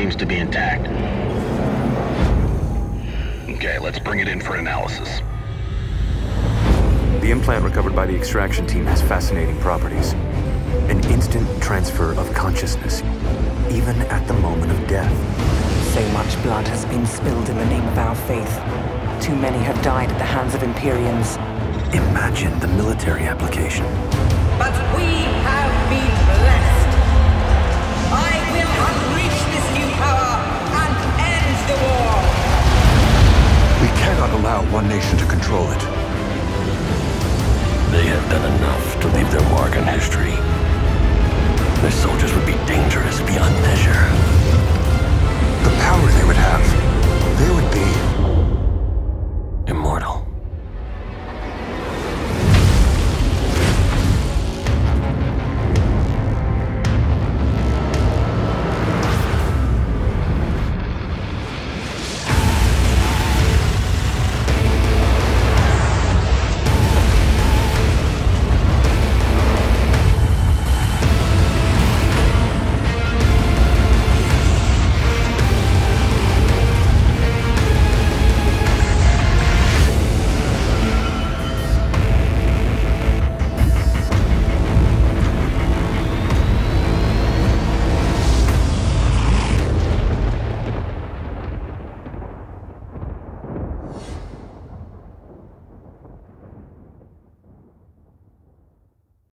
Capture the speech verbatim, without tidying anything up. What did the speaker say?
seems to be intact. Okay, let's bring it in for analysis. The implant recovered by the extraction team has fascinating properties. An instant transfer of consciousness, even at the moment of death. So much blood has been spilled in the name of our faith. Too many have died at the hands of Imperiums. Imagine the military application. But we have been blessed. I will unleash this new power and end the war. We cannot allow one nation to control it. They have done enough to leave their mark in history.